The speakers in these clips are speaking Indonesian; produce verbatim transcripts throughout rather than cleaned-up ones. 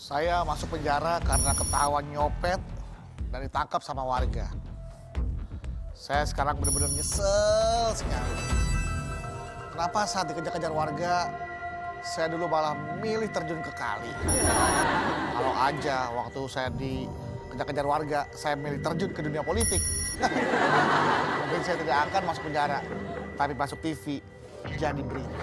Saya masuk penjara karena ketahuan nyopet dan ditangkap sama warga. Saya sekarang benar-benar nyesel sekali. Kenapa saat dikejar-kejar warga, saya dulu malah milih terjun ke kali. Kalau aja waktu saya dikejar-kejar warga, saya milih terjun ke dunia politik. Mungkin saya tidak akan masuk penjara, tapi masuk T V jadi berita.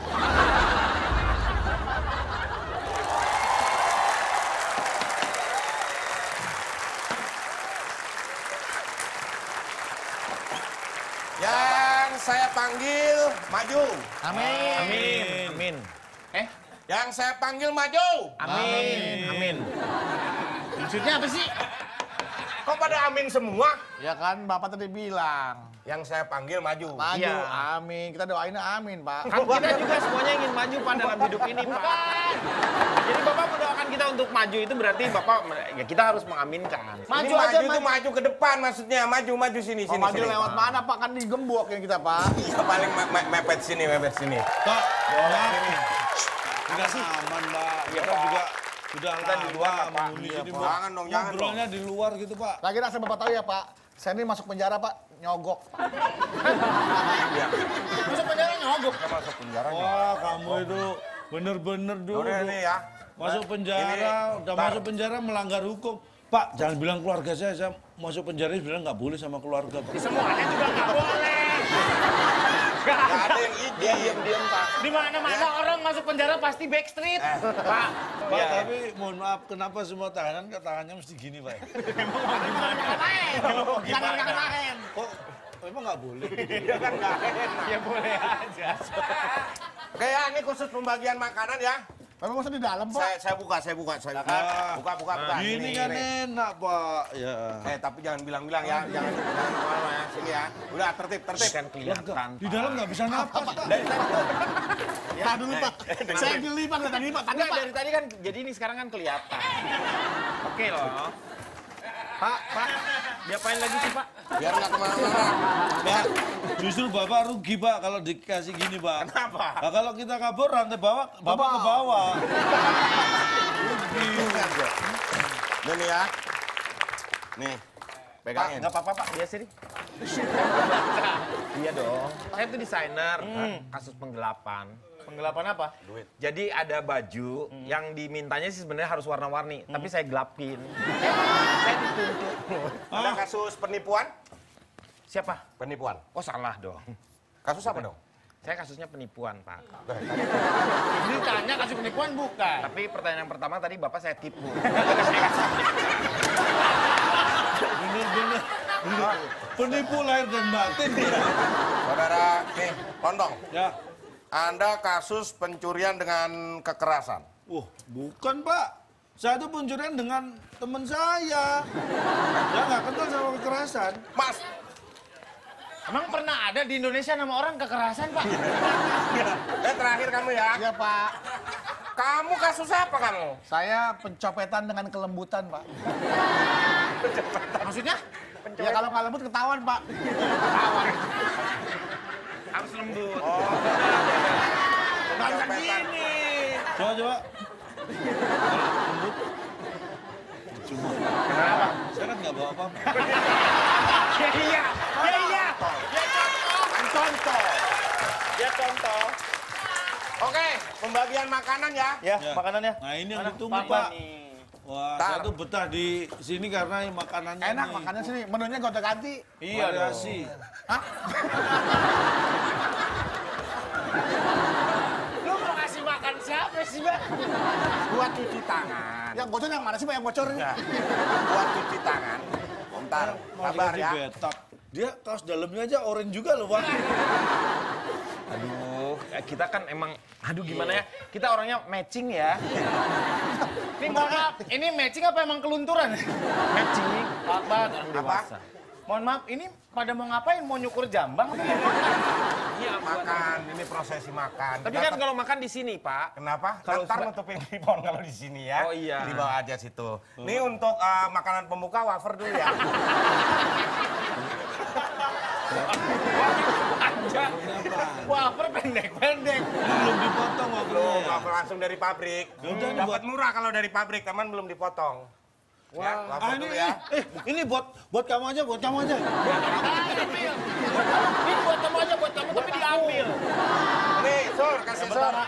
Yang saya panggil maju. Amin. Amin. Amin. Eh? Yang saya panggil maju. Amin. Amin. Maksudnya apa sih? Kok pada amin semua? Ya kan Bapak tadi bilang. Yang saya panggil maju. Maju, Iya. amin. Kita doain amin, Pak. Kan kita juga semuanya ingin maju Pak dalam hidup ini Pak. Jadi Bapak mendoakan kita untuk maju itu berarti Bapak ya kita harus mengaminkan. Maju Maju aja aja, itu maju ke depan maksudnya. Maju maju sini Oh, sini. maju sini. lewat mana, Pak? Kan digembok yang kita, Pak. Iya paling me me mepet sini mepet sini. Pak, Mepet sini. udah aman, Pak. Kita juga sudah Kita di luar, lama Pak. menghuni Iya, sini, Pak. Pak. Jangan dong, jangan Ngobrolnya di luar gitu, Pak. Lagi asal Bapak tahu ya, Pak. Saya ini masuk penjara, Pak. Nyogok. Iya. Masuk penjara nyogok. Kita masuk penjara. Wah, kamu itu bener-bener dulu. Udah nih ya. Masuk penjara, Ini, udah Pak. masuk penjara melanggar hukum. Pak, jangan bilang keluarga saya, saya masuk penjara sebenarnya nggak boleh sama keluarga, Pak. Semuanya juga nggak boleh. Gak ada yang izin. Diam Pak. Di mana-mana orang masuk penjara pasti backstreet. Pak, Pak, Iya. tapi mohon maaf, kenapa semua tahanan kok tangannya mesti gini, Pak? jangan kemarin. Kok emang nggak boleh? Ya boleh aja. Oke ya, ini khusus pembagian makanan ya. Tapi masa di dalam, Pak? Saya saya buka, saya buka, saya buka. Nah. Buka, buka, buka. Gini Ini, kan ini. enak, Pak. Ya. Eh, tapi jangan bilang-bilang ya. Jangan jangan kemana ya. Sini ya. Udah, tertib, tertib. Kan kelihatan. Di dalam nggak bisa napas, Pak. Pak dulu, Pak. Saya geli, Pak. Dari tadi, Pak. Tadi, Enggak, Pak. dari tadi kan jadi ini sekarang kan kelihatan. Oke loh. Pak, Pak, diapain lagi sih Pak? Biar nggak kemana-mana. Pak, justru Bapak rugi, Pak, kalau dikasih gini, Pak. Kenapa? Nah, kalau kita kabur, rantai bawah, Bapak ke bawah. Rugi. Ini nih ya. Nih, Pak, pegangin. nggak apa-apa Pak, biasa nih. Iya dong. Saya tuh desainer, kasus penggelapan. Penggelapan apa? Duit. Jadi ada baju yang dimintanya sih sebenarnya harus warna-warni, tapi saya gelapin. Saya dituntut. Ada kasus penipuan? Siapa? Penipuan. Oh salah dong. Kasus apa dong? Saya kasusnya penipuan Pak. Ini tanya kasih penipuan bukan. Tapi pertanyaan yang pertama tadi Bapak saya tipu. Bener-bener. Penipu lahir dan batin. Saudara, nih, Lontong. Ya. Anda kasus pencurian dengan kekerasan. Wah, bukan, Pak. Saya tuh pencurian dengan teman saya. Dia nggak kenal sama kekerasan. Mas, Emang pernah ada di Indonesia nama orang kekerasan, Pak? eh terakhir kamu ya. Iya, Pak. Kamu kasus apa kamu? Saya pencopetan dengan kelembutan, Pak. Maksudnya? Ya kalau nggak lembut ketahuan, Pak. Harus lembut. Bukan Gini. Coba, coba. Lembut. Cuma. Kenapa? Saya kan nggak bawa apa-apa. Ya iya. Ya iya. Kan contoh. Ya contoh. Oke, pembagian makanan ya. Ya, Ya. makanannya. Nah, ini yang ditunggu, Apa Pak. nih? Wah, Tar. saya tuh betah di sini karena makanannya Enak nih. makannya sini. Menunya gonta-ganti. Iya, variasi. Hah? Lu mau ngasih makan siapa sih, Bang? Buat cuci tangan. Yang bocor yang mana sih, Pak? Yang bocor ini? Buat cuci tangan. Bentar, Mau sabar dikasih ya. betak. Dia kaos dalamnya aja orange juga loh, Pak. Aduh, eh, kita kan emang, aduh gimana ya? Kita orangnya matching ya. Ini mohon maaf, ini matching apa emang kelunturan? Matching. Pak, Bang. Orang Apa? dewasa. Mohon maaf, ini pada mau ngapain? Mau nyukur jambang? Apa mau makan? Iya, Makan, ini prosesi makan. Tapi Kita kan tet- kalau makan di sini, Pak. Kenapa? Kalau Ntar seba- nutupin ribon kalau di sini ya. Oh, iya. Di bawah aja situ. Ini untuk uh, makanan pembuka wafer dulu ya. wafer pendek-pendek. Belum dipotong Belum, wafernya. wafer langsung dari pabrik. Yaudah, Dapat buat- murah kalau dari pabrik, teman belum dipotong. Ya, wafer Ah, ini, dulu ya. eh, ini buat buat kamu aja, buat kamu aja. Ambil. Ini buat kamu aja, buat kamu tapi diambil. Nih, Sur, kasih Yang Sur. pertama.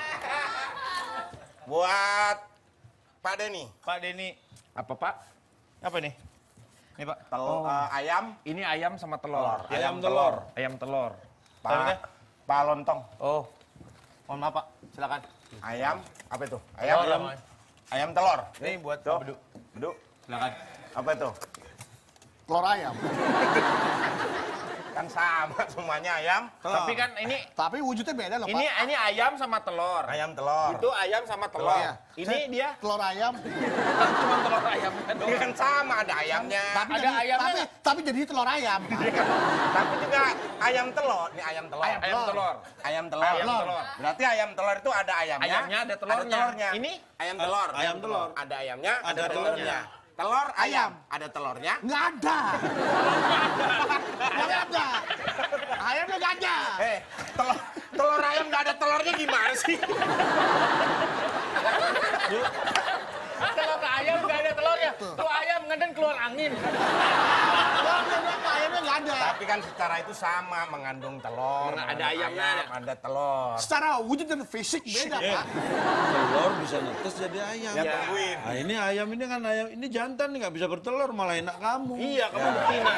Buat Pak Denny. Pak Denny, Apa, Pak? apa nih? Nih Pak. Tel, eh, ayam, Ini ayam sama telur. ayam telur. Ayam telur. Pak, Pak Lontong. Oh, Mohon maaf Pak, silakan. Ayam, apa itu? Ayam, Telur, ayam, ayam telur. Ini buat Tuh, Pak Bedu. Bedu. Silakan. Apa itu? Telur ayam. Kan sama semuanya ayam. tapi kan ini Tapi wujudnya beda loh, ini Pak. ini ayam sama telur. Ayam telur. Itu ayam sama telur. Iya. Ini Saya- dia telur ayam. cuma telur ayamnya Ini doang. kan sama, ada ayamnya. Tapi Ada jadi, ayamnya tapi, nggak? tapi jadi telur ayam. Tapi juga ayam telur. Ini ayam telur. Ayam telur. Ayam telur. Ayam telur. Berarti ayam telur itu ada ayamnya. Ayamnya ada telurnya. telurnya. Ini? ayam telur. Ayam telur. Ada ayamnya, ada, Ada telurnya. telurnya. Telur ayam, ada telurnya. Nggak ada. Nggak ada. Ayamnya nggak ada. Eh, telur, telur ayam nggak ada telurnya gimana sih? Kalau ke ayam nggak ada telurnya. Tuh ayam ngeden keluar angin. Telurnya berapa? Ayamnya nggak ada. Tapi kan secara itu sama, mengandung telur. Ada mengandung ayamnya, ayam, ada telur. Secara wujud dan fisik beda, Eh, Pak. telur bisa netes jadi ayam. Ya, tungguin. Nah, ini ayam ini kan ayam ini jantan nih nggak bisa bertelur malah enak kamu. Iya, kamu betina.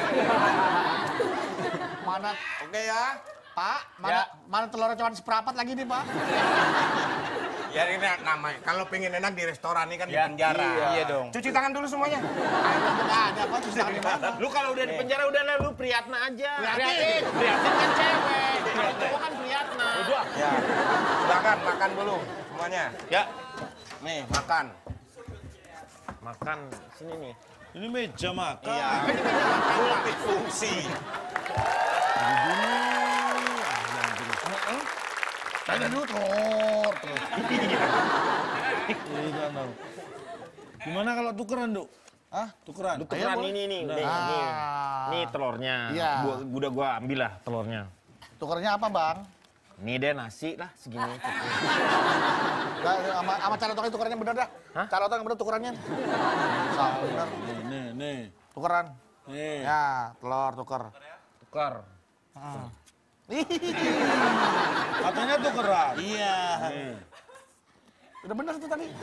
Mana, Oke ya. Pak? Mana, mana telurnya cuma seperempat lagi nih, Pak? Ya ini namanya. Kalau pengen enak di restoran ini kan di Ya, penjara. iya. Iya dong. Cuci tangan dulu semuanya. Ayamnya nggak ada, Pak. Terus tangan di mana? Lu kalau udah di penjara udah lah lu Priyatna aja. Prihatin. Prihatin kan cewek. Kalau cowok kan Priyatna. Ya. Silakan makan dulu semuanya. Ya. Nih, makan. Makan sini nih. Ini meja makan. Iya. Multifungsi. Tadi dulu telur. Terus. Iya, tahu. Gimana kalau tukeran, Duk? Hah? Tukeran. Tukeran boleh. ini nih, nih, Ah. nih. Nih telurnya. Iya. Gua, udah gua ambil lah telurnya. Tukernya apa, Bang? Nih deh nasi lah segini. cukup. Nggak, sama, sama cara tukar tukerannya bener dah. Hah? Cara tukar bener tukerannya. Salah bener. Nih, nih, nih. Tukeran. Nih. Ya, telur tuker. Tukar. Katanya tukeran. Iya. Nih. Udah bener tuh tadi.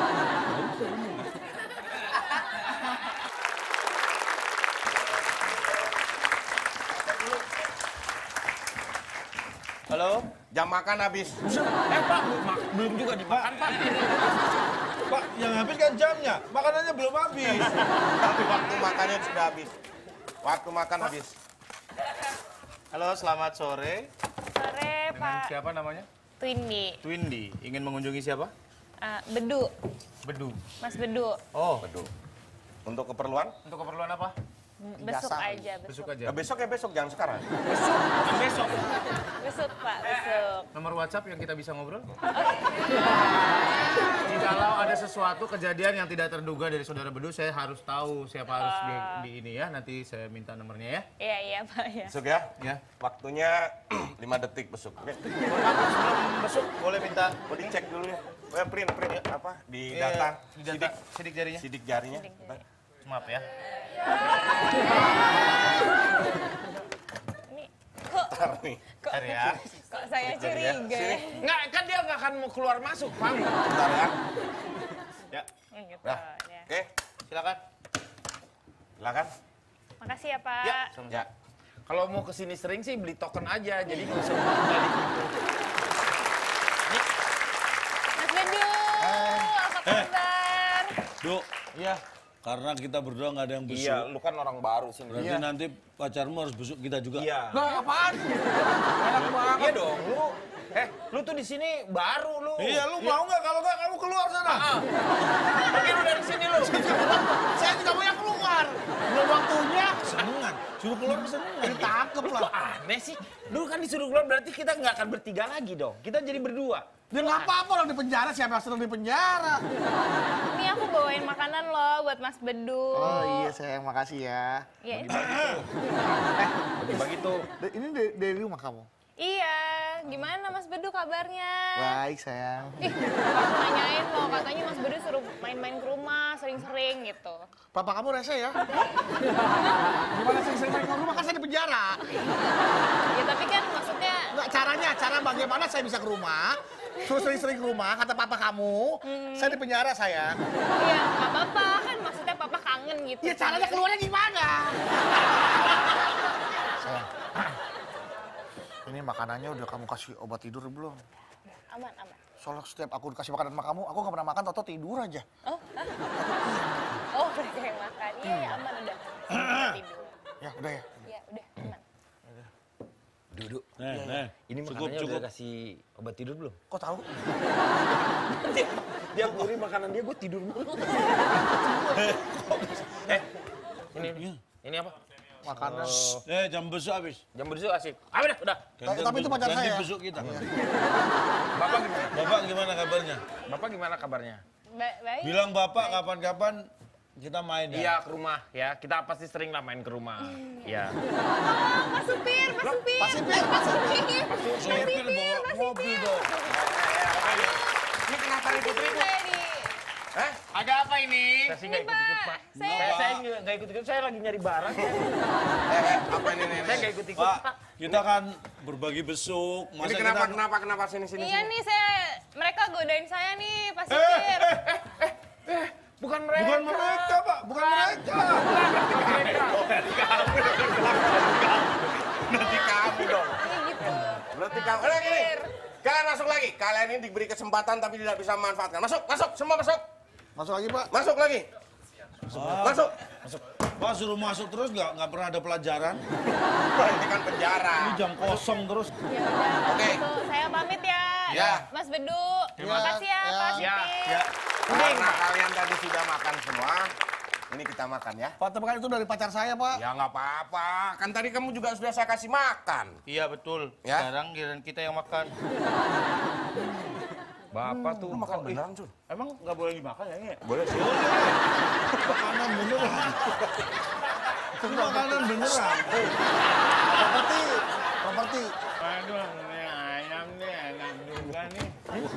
Halo? Jam makan habis. Eh Pak, ma- belum juga dimakan Pak. Pak, yang habis kan jamnya. Makanannya belum habis. Tapi waktu makannya sudah habis. Waktu makan habis. Halo, selamat sore. Sore, Dengan Pak siapa namanya? Twindy. Twindy. Ingin mengunjungi siapa? Eh, Bedu, Bedu. Mas Bedu. Oh, Untuk keperluan? untuk keperluan apa? Hmm, Besok Ijazah. aja, Besok besok. aja. Ya, besok ya besok, jangan sekarang. Besok. Besok, Pak, besok. Nomor WhatsApp yang kita bisa ngobrol? Jikalau ada sesuatu kejadian yang tidak terduga dari saudara Bedu, saya harus tahu siapa harus di, di ini ya. Nanti saya minta nomornya ya. Iya, iya, Pak, ya. Besok ya? Ya. Waktunya lima detik besok. Oke. Sebelum besok boleh minta Mau dicek dulu ya. Oh, print, print apa? Di eh, data. di data sidik jarinya. Sidik jarinya. Maaf ya. Ini kok, Ntar nih. kok, Ntar ya. kok saya curiga ya? Nggak, kan dia nggak akan mau keluar masuk, Pak. Bentar ya. Ya, Hmm, gitu, Dah. ya. Oke, silakan. silakan. Makasih ya, Pak. Ya. Ya. Kalau mau kesini sering sih beli token aja, jadi nggak usah tinggal di situ. Mas Bedu, apa kabar? Duk, Iya. karena kita berdua nggak ada yang besuk. Iya, lu kan orang baru sini. Berarti nanti pacarmu harus besuk kita juga. Iya. Nah, apaan? Enak banget. Iya dong, lu. Eh, lu tuh di sini baru lu. Iya, lu mau nggak? Kalau nggak, kamu keluar sana. Ah. Pergi lu dari sini lu. Saya juga mau yang keluar. Belum waktunya. Senengan. Suruh keluar kesenengan. Ditangkep lah. Kok aneh sih? Dulu kan disuruh keluar berarti kita nggak akan bertiga lagi dong. Kita jadi berdua. Ya nggak apa-apa orang di penjara, siapa yang suruh di penjara? Ini aku bawain makanan loh buat Mas Bedu. Oh iya sayang, makasih ya. Ya, ini Bagi-bagi tuh. Da- Ini dari, dari rumah kamu? Iya, gimana Mas Bedu kabarnya? Baik sayang. Ih, aku nanyain loh, katanya Mas Bedu suruh main-main ke rumah, sering-sering gitu. Papa kamu rese ya? Gimana sering-sering main ke rumah kan saya di penjara? Ya tapi kan maksudnya, Nggak, caranya, cara bagaimana saya bisa ke rumah, suruh sering-sering ke rumah, kata papa kamu, saya di penjara sayang. ya nggak apa-apa kan maksudnya papa kangen gitu. Ya caranya keluarnya gimana? Sayang, ini makanannya udah kamu kasih obat tidur belum? Aman, aman. Soalnya setiap aku dikasih makanan sama kamu, aku nggak pernah makan, tau tidur aja. Oh, hah? Oh, mereka yang makan. Iya, ya, aman udah. Udah tidur. Ya udah ya. Ya, udah, aman. Duduk. Nah, nah. Ini Cukup, makanannya cukup. udah kasih obat tidur belum? Kok tahu? Dia nguri makanan dia, gue tidur mulu. eh, ini, ini apa? Makanan. Eh, jam besok habis. Jam besok asik. Ah, udah, udah. Tapi- tapi itu pacar Ganti saya. besok kita. Bapak gimana? Bapak gimana kabarnya? Bapak gimana kabarnya? Ba- baik. Bilang bapak kapan-kapan kita main ya. Iya, ke rumah ya. Kita pasti sering lah main ke rumah. Iya. Oh, Pak Supir, Pak Supir. Pak Supir, Pak Supir. Sopir bawa mobil dong. Ini kenapa ribut-ribut? Saya di... Hah? Ada apa ini? Saya sih nggak Ini, ikut-ikut, Pak. Pak. Saya- Saya, saya nggak nggak ikut-ikut. Saya lagi nyari barang. Eh, eh, apa ini nih? Saya nggak ikut-ikut, Pak, Pak. kita kan berbagi besuk. Ini kenapa, kita... kenapa, kenapa sini, sini, Iya sini? nih, saya... Mereka godain saya nih, Pak Supir. Bukan mereka. Bukan mereka, Pak. Bukan mereka. Berarti kamu dong. Ini gitu. Berarti kamu. Udah gini. Kalian masuk lagi. Kalian ini diberi kesempatan tapi tidak bisa memanfaatkan. Masuk, masuk, semua masuk. Masuk lagi Pak. Masuk lagi. Masuk. Pak suruh masuk terus nggak nggak pernah ada pelajaran. Wah, ini kan penjara. Ini jam kosong terus. Ya udah, Oke. gitu. Saya pamit ya. Ya. Mas Bedu. Terima Ya, kasih ya, ya. Pak Ya, Supir. ya. Karena kalian tadi sudah makan semua, ini kita makan ya. Pak, tapi kan itu dari pacar saya Pak. Ya nggak apa-apa. Kan tadi kamu juga sudah saya kasih makan. Iya betul. Ya. Sekarang giliran kita yang makan. Bapak tuh. Lu makan beneran, Sun? Emang nggak boleh dimakan ya ini? Boleh sih. Makanan beneran. Itu makanan beneran. Properti, properti. Aduh, ini ayam nih enak juga nih.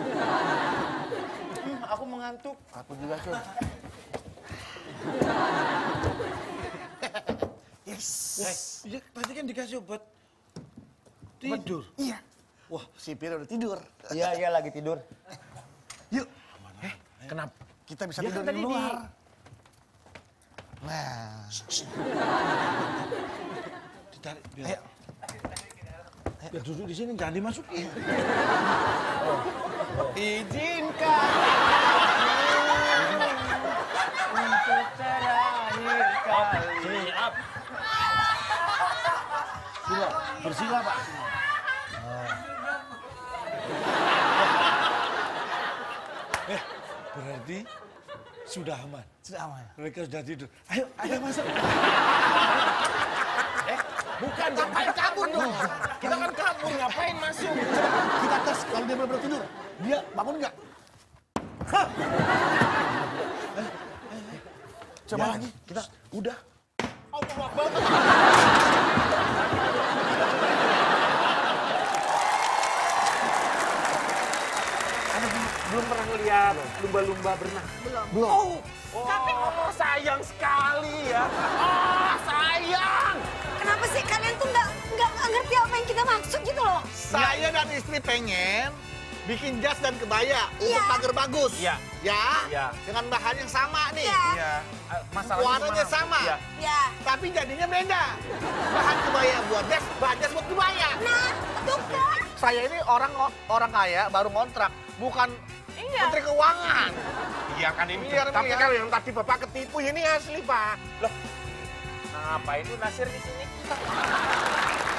Hmm, aku mengantuk. Aku juga Sun. Yes. Ya, tadi kan dikasih obat tidur. Iya. Wah, si Pir udah tidur. Iya, iya lagi tidur. Yuk, Kenapa? kita bisa Dia tidur kan di tadi luar. di- Nah, Ditarik biar. Biar duduk di sini jangan dimasukin. Izinkan untuk terakhir kali. Sini, up. Sila, bersila Pak. Eh, berarti sudah aman. sudah aman. Mereka sudah tidur. Ayo, ayo masuk. Bukan, ngapain kabur dong? Kita kan kabur, ngapain masuk? Kita tes kalau dia benar-benar tidur. Dia bangun nggak? Coba Ya. lagi. Kita udah. Belum pernah ngeliat lumba-lumba berenang? Belum. Oh, sayang sekali ya. Oh, sayang. Kenapa sih kalian tuh nggak nggak nggak ngerti apa yang kita maksud gitu loh? Saya dan istri pengen bikin jas dan kebaya untuk Iya. pagar bagus. Iya. Ya. Iya. Dengan bahan yang sama nih. Iya. Iya. Masalahnya Warnanya gimana? sama. Iya. Ya. Tapi jadinya beda. Bahan kebaya buat jas, bahan jas buat kebaya. Nah, betul kan? Saya ini orang orang kaya baru ngontrak, bukan Iya. menteri keuangan. Iya kan ini. Iya, Tapi iya. kalau yang tadi Bapak ketipu ini asli, Pak. Loh, Nah, ngapain lu Nasir di sini?